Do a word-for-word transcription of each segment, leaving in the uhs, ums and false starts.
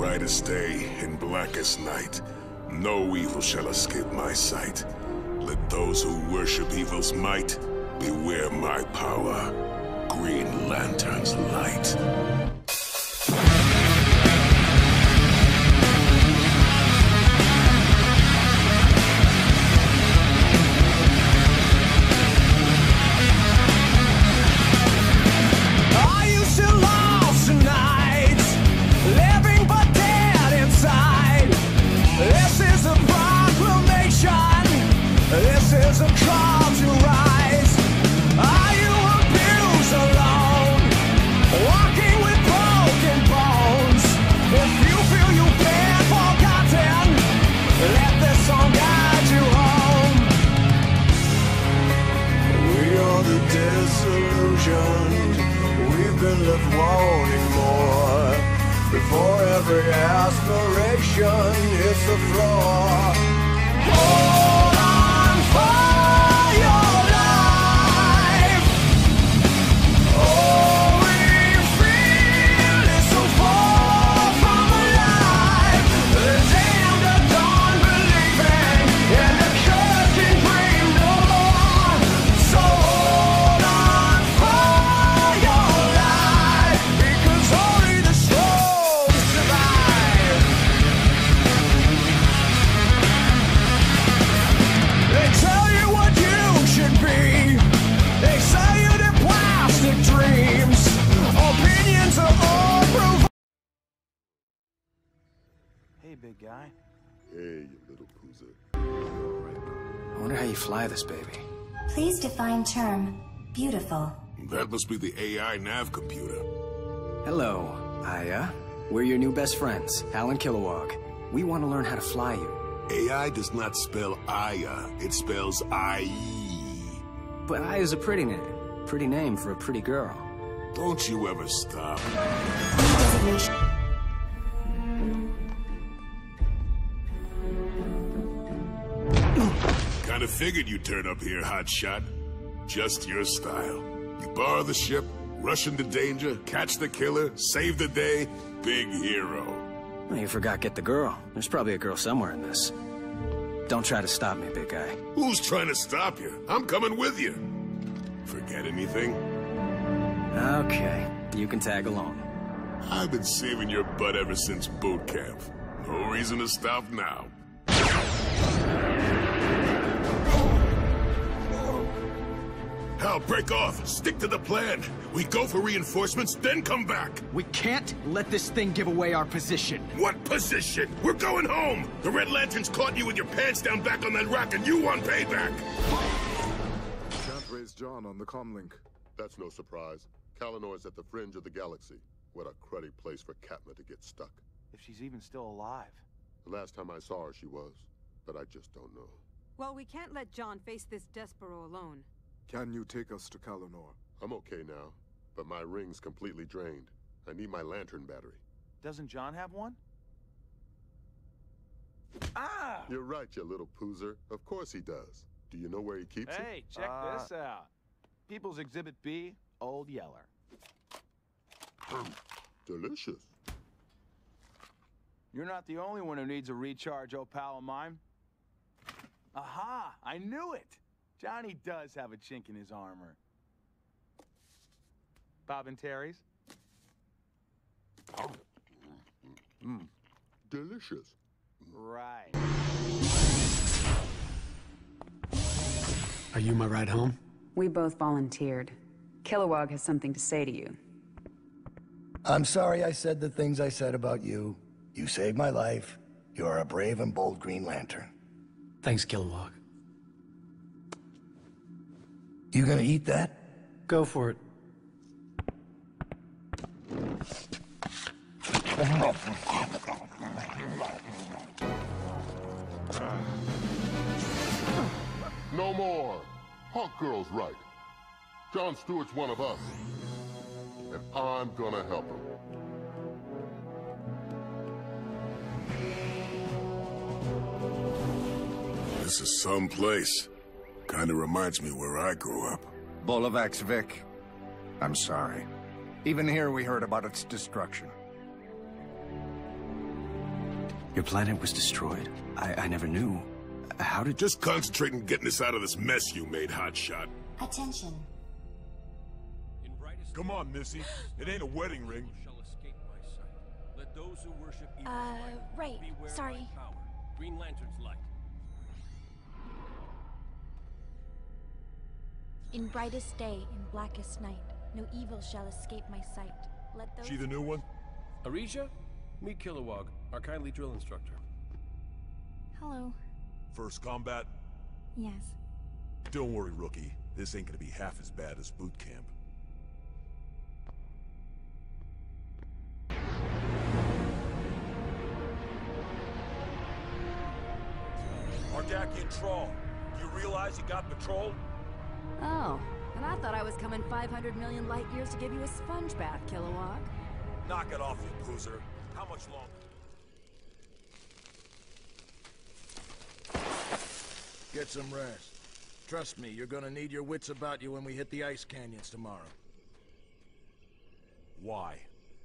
brightest day and blackest night, no evil shall escape my sight. Let those who worship evil's might beware my power. Green Lantern's light. We've been left wanting more. Before every aspiration hits the floor, hold on for your life. Oh, we feel it's so far from alive. The damned are gone believing, and the cursed can dream no more. So hold on for your life, because only the strong survive. They tell you what you should be. They sell you their plastic dreams. Opinions are all proof. Hey, big guy. Hey, you little poozer. I wonder how you fly this baby. Please define term beautiful. That must be the A I nav computer. Hello, Aya. We're your new best friends, Hal and Kilowog. We want to learn how to fly you. A I does not spell Aya, it spells I E. But Aya's a pretty name. Pretty name for a pretty girl. Don't you ever stop. Designation. Kinda figured you'd turn up here, hotshot. Just your style. You borrow the ship, rush into danger, catch the killer, save the day, big hero. Well, you forgot get the girl. There's probably a girl somewhere in this. Don't try to stop me, big guy. Who's trying to stop you? I'm coming with you. Forget anything? Okay, you can tag along. I've been saving your butt ever since boot camp. No reason to stop now. Hal, break off. Stick to the plan. We go for reinforcements, then come back. We can't let this thing give away our position. What position? We're going home. The Red Lanterns caught you with your pants down back on that rock, and you want payback. Can't raise John on the comlink. That's no surprise. Kalinore's at the fringe of the galaxy. What a cruddy place for Katma to get stuck. If she's even still alive. The last time I saw her, she was. But I just don't know. Well, we can't let John face this Despero alone. Can you take us to Kalinor? I'm okay now, but my ring's completely drained. I need my lantern battery. Doesn't John have one? Ah! You're right, you little poozer. Of course he does. Do you know where he keeps it? Hey, check Uh, this out. People's Exhibit B, Old Yeller. Delicious. You're not the only one who needs a recharge, oh pal of mine. Aha! I knew it! Johnny does have a chink in his armor. Bob and Terry's? Mmm. Delicious. Right. Are you my ride home? We both volunteered. Kilowog has something to say to you. I'm sorry I said the things I said about you. You saved my life. You are a brave and bold Green Lantern. Thanks, Kilowog. You gonna eat that? Go for it. No more. Hawk Girl's right. John Stewart's one of us. And I'm gonna help him. This is some place. Kinda reminds me where I grew up. Bolovax Vic. I'm sorry. Even here we heard about its destruction. Your planet was destroyed? I, I never knew. How did... Just concentrate on getting us out of this mess you made, hotshot. Attention. Come on, Missy. It ain't a wedding ring. Uh, right. Sorry. Green Lantern's light. In brightest day, in blackest night, no evil shall escape my sight. Let those... She the new one? Arisha? Meet Kilowog, our kindly drill instructor. Hello. First combat? Yes. Don't worry, rookie. This ain't gonna be half as bad as boot camp. Ardakian Troll, you realize you got patrol? Oh, and I thought I was coming five hundred million light years to give you a sponge bath, Kilowog. Knock it off, you boozer. How much longer? Get some rest. Trust me, you're gonna need your wits about you when we hit the ice canyons tomorrow. Why?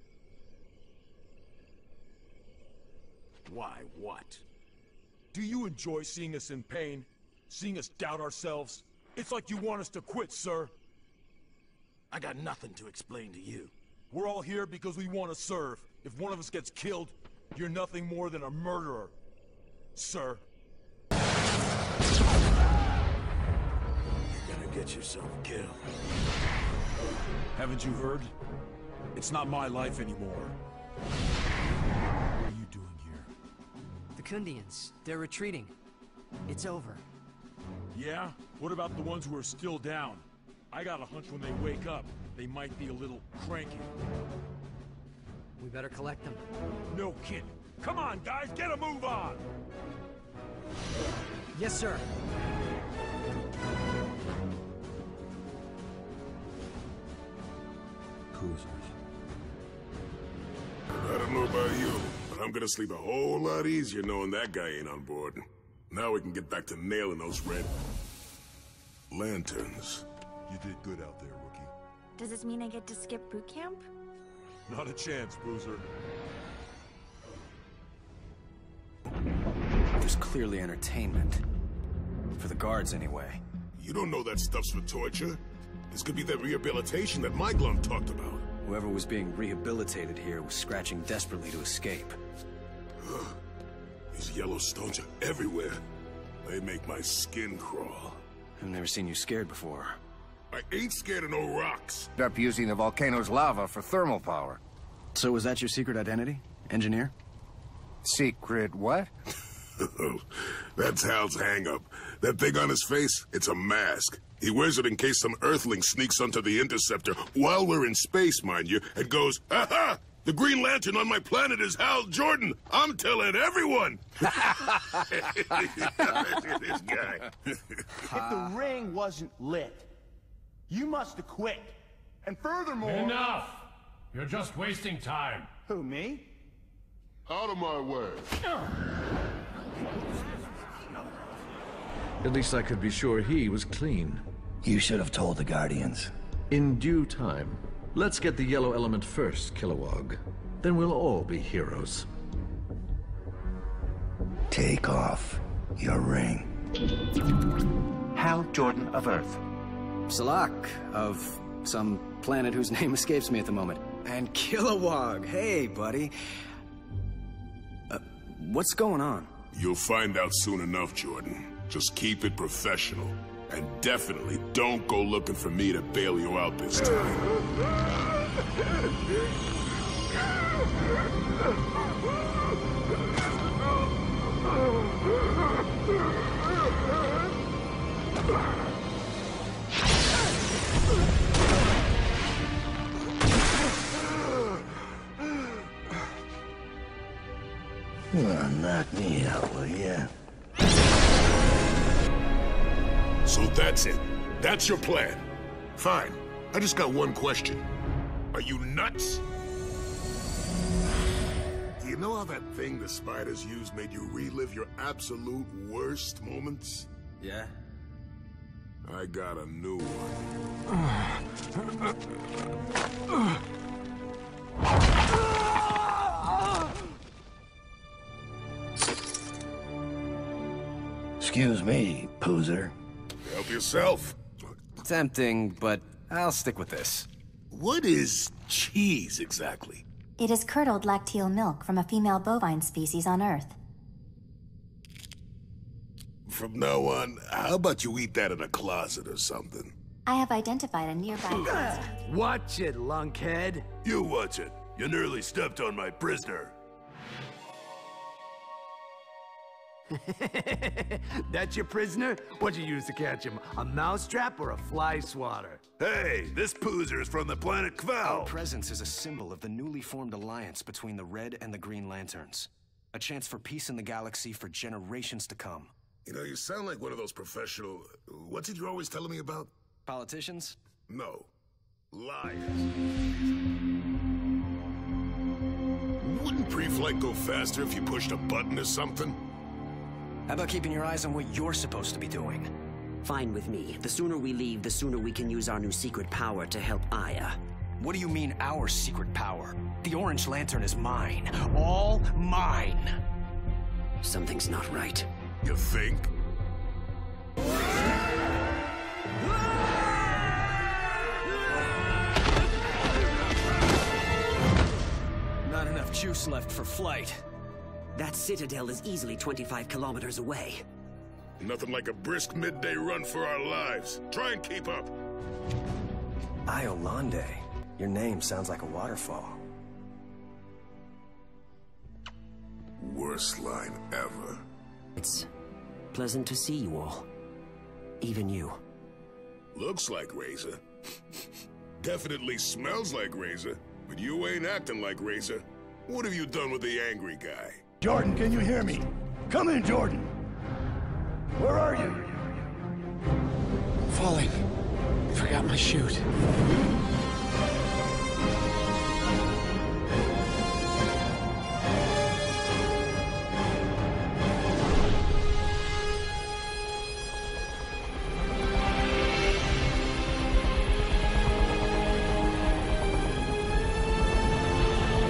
Why what? Do you enjoy seeing us in pain? Seeing us doubt ourselves? It's like you want us to quit, sir. I got nothing to explain to you. We're all here because we want to serve. If one of us gets killed, you're nothing more than a murderer, sir. You're gonna get yourself killed. Haven't you heard? It's not my life anymore. What are you doing here? The Kundians. They're retreating. It's over. Yeah? What about the ones who are still down? I got a hunch when they wake up, they might be a little cranky. We better collect them. No kidding. Come on, guys, get a move on! Yes, sir. Cruisers. I don't know about you, but I'm gonna sleep a whole lot easier knowing that guy ain't on board. Now we can get back to nailing those red... lanterns. You did good out there, rookie. Does this mean I get to skip boot camp? Not a chance, Boozer. There's clearly entertainment. For the guards, anyway. You don't know that stuff's for torture. This could be that rehabilitation that my glum talked about. Whoever was being rehabilitated here was scratching desperately to escape. These yellow stones are everywhere. They make my skin crawl. I've never seen you scared before. I ain't scared of no rocks. Up using the volcano's lava for thermal power. So was that your secret identity? Engineer? Secret what? That's Hal's hang-up. That thing on his face, it's a mask. He wears it in case some Earthling sneaks onto the Interceptor, while we're in space, mind you, and goes, "Aha! The Green Lantern on my planet is Hal Jordan! I'm telling everyone!" This guy. If the ring wasn't lit, you must have quit. And furthermore... Enough! You're just wasting time. Who, me? Out of my way. At least I could be sure he was clean. You should have told the Guardians. In due time. Let's get the yellow element first, Kilowog. Then we'll all be heroes. Take off your ring. Hal Jordan of Earth. Salak of some planet whose name escapes me at the moment. And Kilowog. Hey, buddy. Uh, what's going on? You'll find out soon enough, Jordan. Just keep it professional. And definitely don't go looking for me to bail you out this time. Well, knock me out, will ya? So that's it. That's your plan. Fine. I just got one question. Are you nuts? You know how that thing the spiders use made you relive your absolute worst moments? Yeah? I got a new one. Excuse me, Poozer. Help yourself. Tempting, but I'll stick with this. What is cheese, exactly? It is curdled lacteal milk from a female bovine species on Earth. From now on, how about you eat that in a closet or something? I have identified a nearby closet. Watch it, lunkhead. You watch it. You nearly stepped on my prisoner. That's your prisoner? What'd you use to catch him? A mousetrap or a fly swatter? Hey, this Poozer is from the planet Kval. Our presence is a symbol of the newly formed alliance between the Red and the Green Lanterns. A chance for peace in the galaxy for generations to come. You know, you sound like one of those professional... What's it you're always telling me about? Politicians? No. Liars. Wouldn't pre-flight go faster if you pushed a button or something? How about keeping your eyes on what you're supposed to be doing? Fine with me. The sooner we leave, the sooner we can use our new secret power to help Aya. What do you mean, our secret power? The Orange Lantern is mine. All mine! Something's not right. You think? Not enough juice left for flight. That citadel is easily twenty-five kilometers away. Nothing like a brisk midday run for our lives. Try and keep up. Iolande. Your name sounds like a waterfall. Worst line ever. It's pleasant to see you all. Even you. Looks like Razor. Definitely smells like Razor. But you ain't acting like Razor. What have you done with the angry guy? Jordan, can you hear me? Come in, Jordan. Where are you? Falling. Forgot my chute.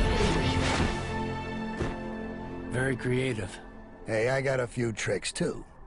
Very creative. Hey, I got a few tricks too.